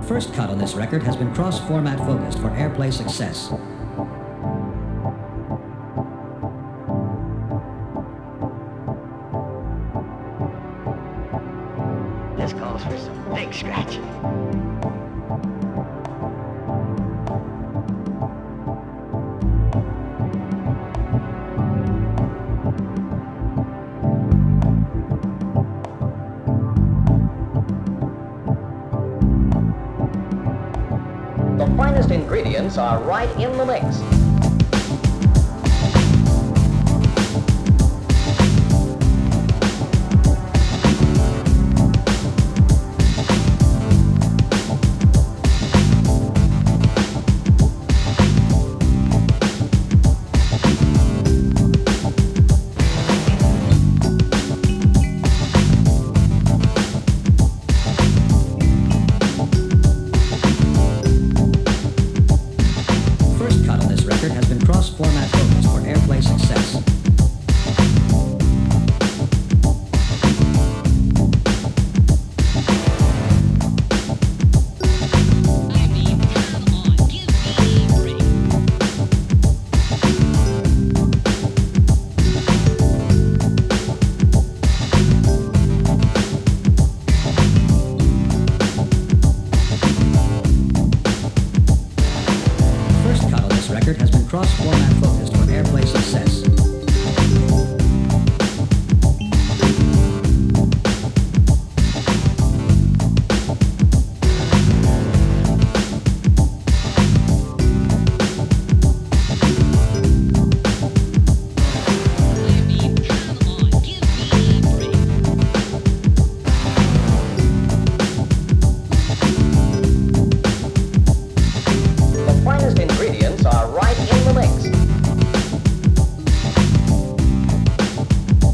First cut on this record has been cross-format focused for airplay success. This calls for some big scratching. The finest ingredients are right in the mix. Cross-format focused for airplay success. Has been cross-format focused for airplay success.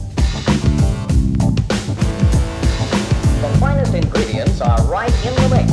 Ingredients are right in the mix.